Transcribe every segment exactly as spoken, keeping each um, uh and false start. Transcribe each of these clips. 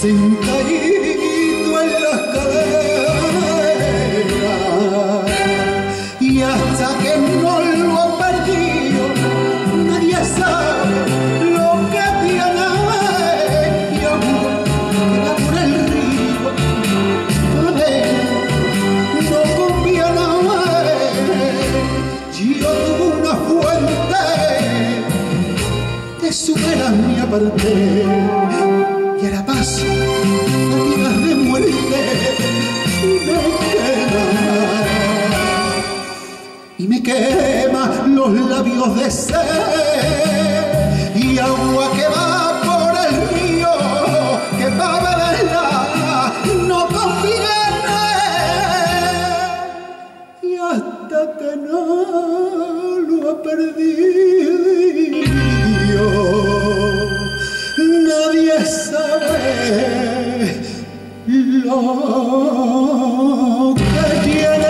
sentadito en la escalera, y hasta que no lo ha perdido nadie sabe lo que tiene. Y agua que va por el río, no conviene. Yo tuve una fuente que supera mi aparte, y ahora paso fatigas de muerte y me quema, y me quema los labios de sed, y agua que va por el río, que va a beberla no conviene. Y hasta que no lo ha perdido nadie sabe lo que tiene.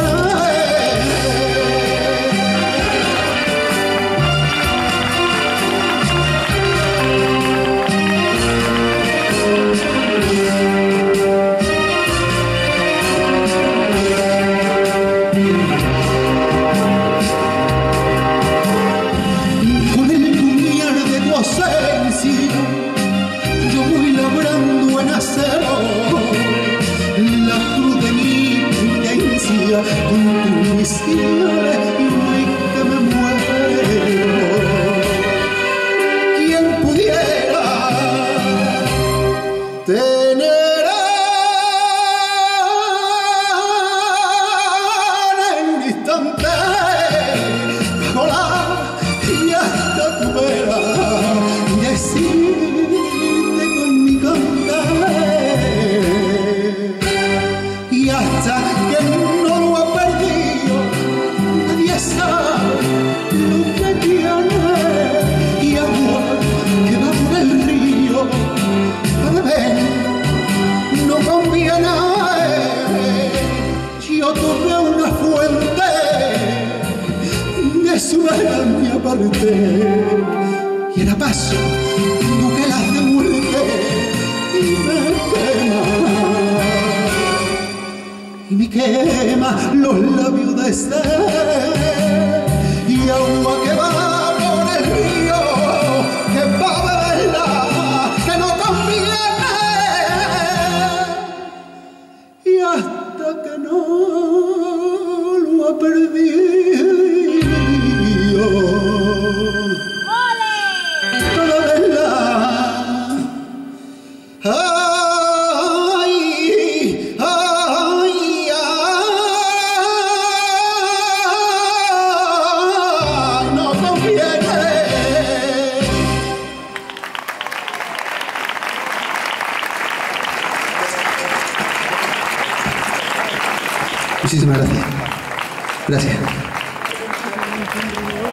Con el puñal de tu ausencia yo voy labrando en acero la cruz de mi penitencia, con tus misiones y que me muero. ¿Quién pudiera tener en un instante bajo la y hasta tu vera y decirte con mi cantar, y hasta que no lo ha perdido nadie sabe lo que tiene. Y agua que va por el río para beber no conviene. Yo tuve una fuente de soberanía aparte, y era paso duquelas de muerte y me quema, y me quema los labios de sed, y agua que va por el río, que va a beberla, que no conviene. Y hasta que no lo ha perdido toda verdad. Ay, ay, ay, no conviene. Muchísimas gracias. Gracias.